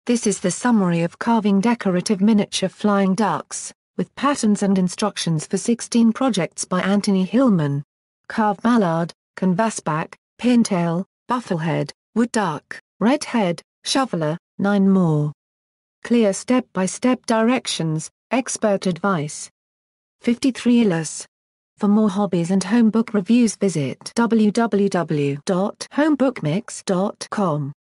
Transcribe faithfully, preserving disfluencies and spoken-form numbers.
This is the summary of carving decorative miniature flying ducks, with patterns and instructions for sixteen projects by Anthony Hillman. Carve mallard, canvasback, pintail, bufflehead, wood duck, redhead, shoveler, nine more. Clear step-by-step directions, expert advice. fifty-three illus. For more hobbies and home book reviews visit w w w dot homebookmix dot com.